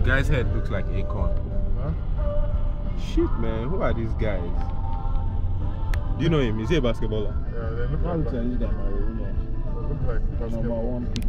guy's head looks like acorn. Huh? Shit, man. Who are these guys? Do you know him? Is he a basketballer? Yeah, they look like This guy, my basketball.